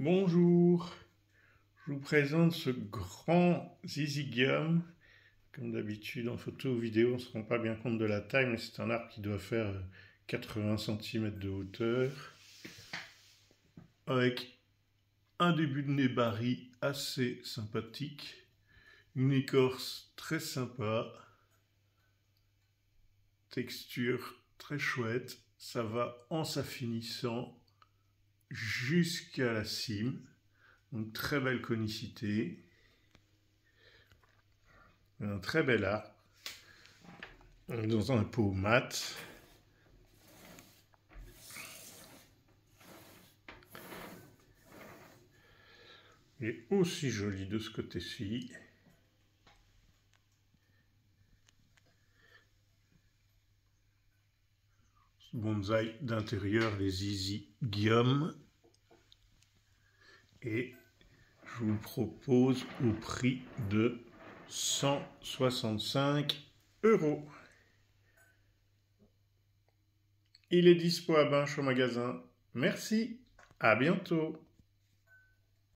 Bonjour, je vous présente ce grand Zizigium. Comme d'habitude en photo ou vidéo, on ne se rend pas bien compte de la taille, mais c'est un arbre qui doit faire 80 cm de hauteur, avec un début de nébari assez sympathique, une écorce très sympa, texture très chouette, ça va en s'affinissant jusqu'à la cime. Donc très belle conicité, un très bel arbre, dans un pot mat. Il est aussi joli de ce côté-ci. Bonsaï d'intérieur, les Zizigium. Et je vous propose au prix de 165 €. Il est dispo à Binche au magasin. Merci, à bientôt.